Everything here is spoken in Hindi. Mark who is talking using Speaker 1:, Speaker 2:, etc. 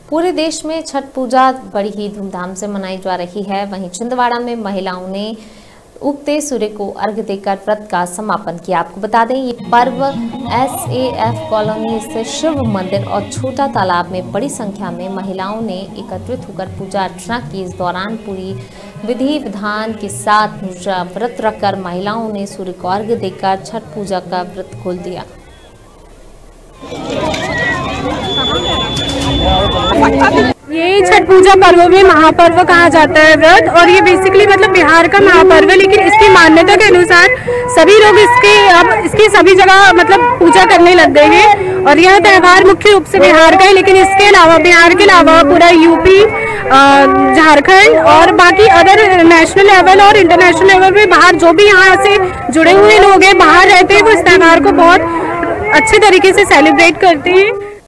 Speaker 1: पूरे देश में छठ पूजा बड़ी ही धूमधाम से मनाई जा रही है। वहीं छिंदवाड़ा में महिलाओं ने उगते सूर्य को अर्घ्य देकर व्रत का समापन किया। आपको बता दें, ये पर्व SAF कॉलोनी स्थित शिव मंदिर और छोटा तालाब में बड़ी संख्या में महिलाओं ने एकत्रित होकर पूजा अर्चना की। इस दौरान पूरी विधि विधान के साथ व्रत रखकर महिलाओं ने सूर्य को अर्घ्य देकर छठ पूजा का व्रत खोल दिया।
Speaker 2: ये छठ पूजा पर्व में महापर्व कहा जाता है व्रत, और ये बेसिकली मतलब बिहार का महापर्व है। लेकिन इसकी मान्यता के अनुसार सभी लोग इसकी सभी जगह मतलब पूजा करने लग गए हैं। और यह त्यौहार मुख्य रूप से बिहार का है, लेकिन इसके अलावा बिहार के अलावा पूरा यूपी, झारखंड और बाकी अदर नेशनल लेवल और इंटरनेशनल लेवल पे बाहर जो भी यहाँ से जुड़े हुए लोग हैं, बाहर रहते हैं, वो इस त्यौहार को बहुत अच्छे तरीके से सेलिब्रेट करते हैं।